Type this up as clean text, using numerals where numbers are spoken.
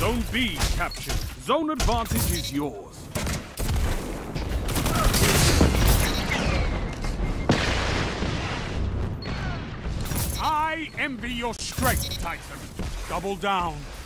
Zone B captured. Zone advantage is yours. I envy your strength, Titan. Double down.